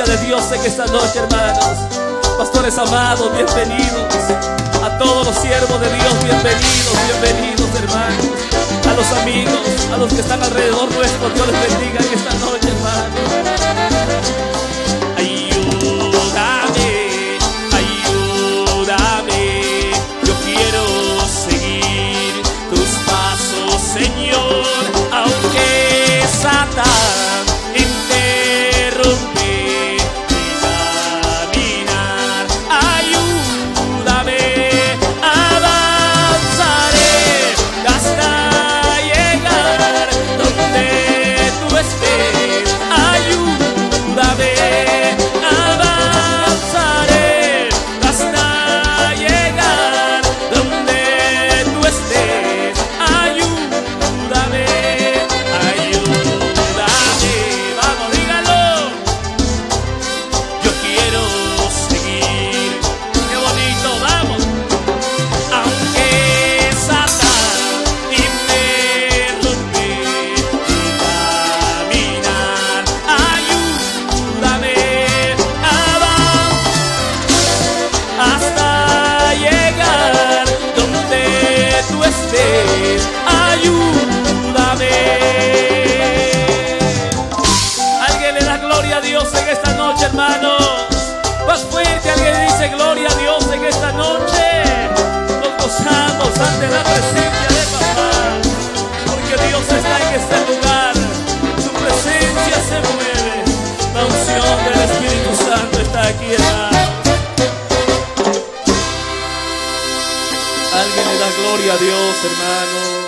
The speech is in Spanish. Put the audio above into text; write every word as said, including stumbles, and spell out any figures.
de Dios en esta noche, hermanos. Pastores amados, bienvenidos. A todos los siervos de Dios, bienvenidos, bienvenidos, hermanos. A los amigos, a los que están alrededor nuestro, Dios les bendiga en esta noche, hermanos. Ayúdame, ayúdame. Yo quiero seguir tus pasos, Señor, aunque Satán interrumpe mi caminar. Ayúdame, avanzaré hasta llegar donde tú estés. Ayúdame, avanzaré hasta llegar donde tú estés. Ayúdame, ayúdame, vamos, dígalo. Yo quiero seguir, qué bonito, vamos. Aunque Satán interrumpe mi caminar, ayúdame, avanzar hasta llegar donde tú estés. Ayúdame. Alguien le da gloria a Dios en esta noche, hermanos. Más fuerte, alguien dice gloria a Dios en esta noche. Nos gozamos ante la presencia de papá, porque Dios está en este lugar. Su presencia se mueve. La unción del Espíritu Santo está aquí, hermanos. Alguien le da gloria a Dios, hermano.